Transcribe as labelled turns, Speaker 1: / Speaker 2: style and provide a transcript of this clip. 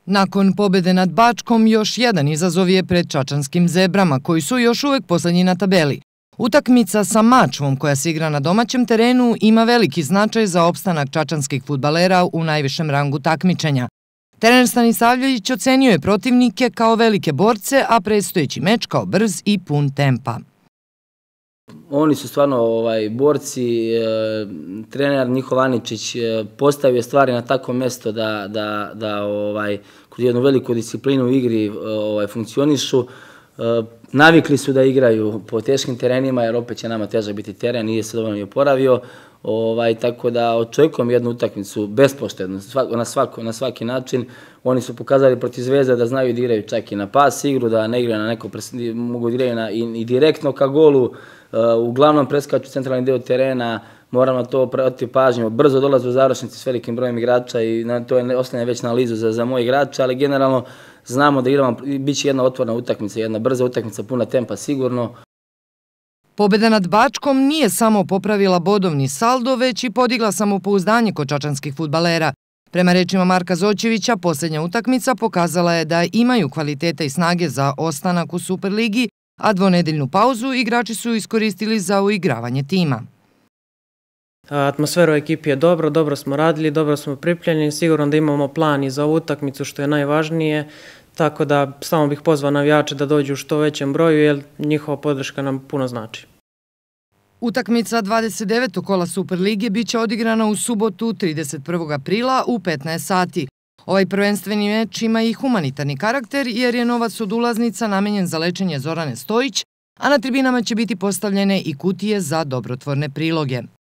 Speaker 1: Nakon pobede nad Bačkom, još jedan izazov je pred čačanskim zebrama, koji su još uvek poslednji na tabeli. Utakmica sa Mačvom, koja se igra na domaćem terenu, ima veliki značaj za opstanak čačanskih fudbalera u najvišem rangu takmičenja. Trener Stanisavljević ocenio je protivnike kao velike borce, a predstojeći meč kao brz i pun tempa.
Speaker 2: Oni su stvarno borci, trener Njihov Aničić postavio stvari na tako mesto da kod jednu veliku disciplinu u igri funkcionišu. Navikli su da igraju po teškim terenima, jer opet će nama težak biti teren, nije se dovoljno oporavio. Tako da očekujem jednu utakmicu bespoštednu na svaki način. Oni su pokazali protiv Zvezde da znaju da igraju čak i na pas igru, da ne igraju na neko, mogu da igraju i direktno ka golu. Uglavnom preskaču centralni deo terena, moramo to obratiti pažnju. Brzo dolaze u završnici s velikim brojem igrača i to ostane već na analizu za moje igrače, ali generalno znamo da igramo, bit će jedna otvorena utakmica, jedna brza utakmica, puna tempa sigurno.
Speaker 1: Pobeda nad Bačkom nije samo popravila bodovni saldo, već i podigla samopouzdanje kod čačanskih fudbalera. Prema rečima Marka Zoćevića, posljednja utakmica pokazala je da imaju kvaliteta i snage za ostanak u Superligi, a dvonedeljnu pauzu igrači su iskoristili za uigravanje tima.
Speaker 3: Atmosfera u ekipi je dobro smo radili, dobro smo pripremljeni, sigurno da imamo plan i za ovu utakmicu, što je najvažnije, tako da samo bih pozvao navijače da dođu u što većem broju, jer njihova podrška nam puno znači.
Speaker 1: Utakmica 29. kola Superlige biće odigrana u subotu 31. aprila u 15 sati. Ovaj prvenstveni meč ima i humanitarni karakter, jer je novac od ulaznica namenjen za lečenje Zorane Stojić, a na tribinama će biti postavljene i kutije za dobrotvorne priloge.